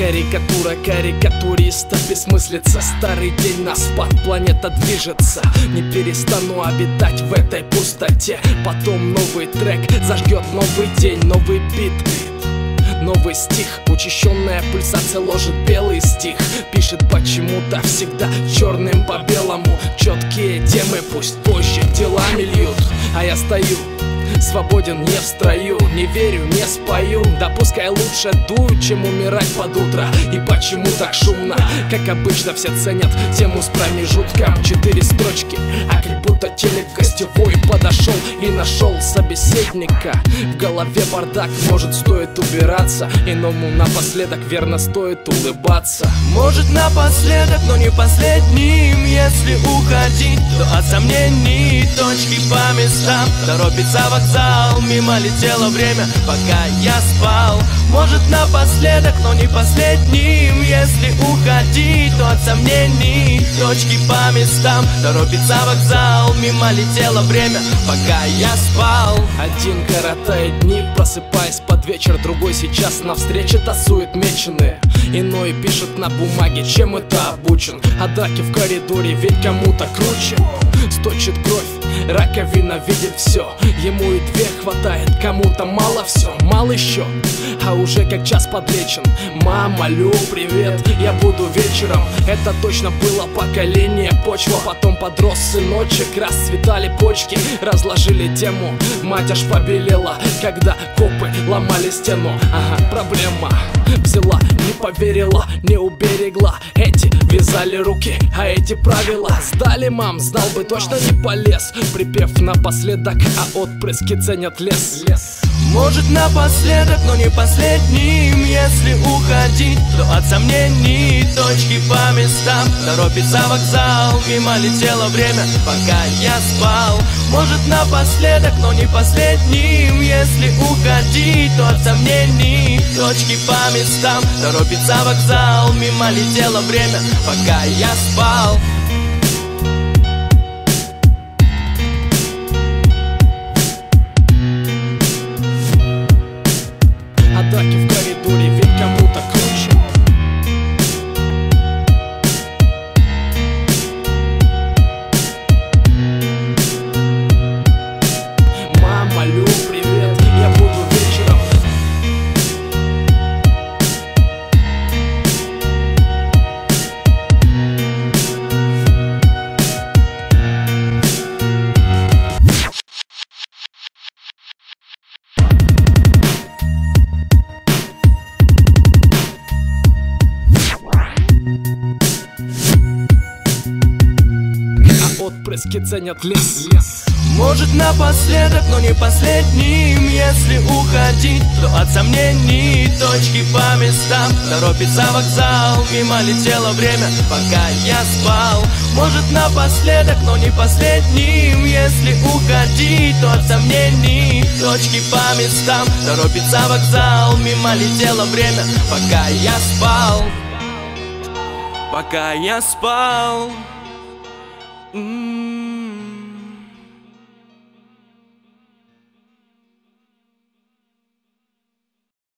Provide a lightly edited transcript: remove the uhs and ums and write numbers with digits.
Карикатура карикатуриста, бессмыслица. Старый день на спад, планета движется. Не перестану обитать в этой пустоте. Потом новый трек зажгет новый день, новый бит, новый стих. Учащенная пульсация ложит белый стих. Пишет почему-то всегда черным по белому. Четкие темы пусть позже делами льют. А я стою свободен, не в строю, не верю, не спою. Да пускай лучше дую, чем умирать под утро. И почему так шумно? Как обычно все ценят тему с промежутком. 4 строчки, а как будто телек гостевой подошел и нашел собеседника. В голове бардак, может стоит убираться. Иному напоследок верно стоит улыбаться. Может напоследок, но не последним. Если уходить, то от сомнений. Точки по местам, торопится вокзал. Мимо летело время, пока я спал. Может напоследок, но не последним. Если уходить, то от сомнений. Точки по местам, торопится вокзал. Мимо летело время, пока я спал. Один коротает дни, просыпаясь под вечер. Другой сейчас на встрече тасует меченые. Иной пишет на бумаге, чем это обучен. А драки в коридоре, ведь кому-то круче. Сточит кровь, раковина видит все. Ему и 2 хватает, кому-то мало все. Мало еще, а уже как час подлечен. Мама, Лю, привет, я буду вечером. Это точно было поколение почва. Потом подрос сыночек, расцветали почки. Разложили тему, мать аж побелела, когда копы ломали стену. Ага, проблема. Взяла, не поверила, не уберегла. Эти вязали руки, а эти правила сдали, мам, знал бы, точно не полез. Припев напоследок, а отпрыски ценят лес. Может напоследок, но не последним. Если уходить, то от сомнений. Точки по местам, торопится вокзал. Мимо летело время, пока я спал. Может напоследок, но не последним. Если уходить, то от сомнений. Точки по местам, торопится вокзал. Мимо летело время, пока я спал. Драки в коридоре, ведь кому-то круче. Мама, Лю, привет, я буду вечером. Отпрыски ценят лес. Может напоследок, но не последним. Если уходить, то от сомнений. Точки по местам, торопится вокзал. Мимо летело время, пока я спал. Может напоследок, но не последним. Если уходить, то от сомнений. Точки по местам, торопится вокзал. Мимо летело время, пока я спал. Пока я спал.